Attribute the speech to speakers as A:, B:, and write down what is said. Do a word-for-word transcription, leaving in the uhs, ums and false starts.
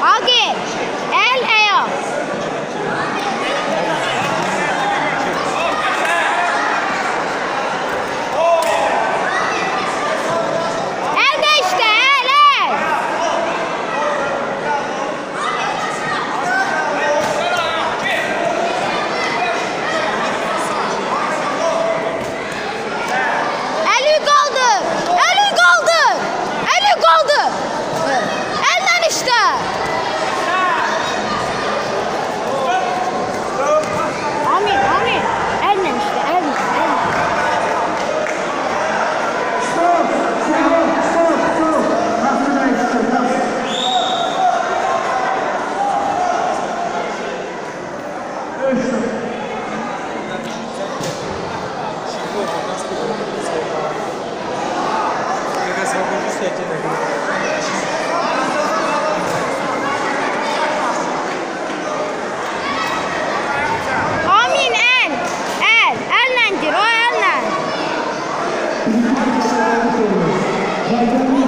A: Agi. El ayak. El de işte el el. Eli kaldı. Eli kaldı. Eli kaldı. Elden işte. Amin amin. Elden işte elden. elden.
B: Stop! Stop! Stop! Stop! Half an extra, half.
A: Amin el. El. Ellendir o ellen.
B: Right,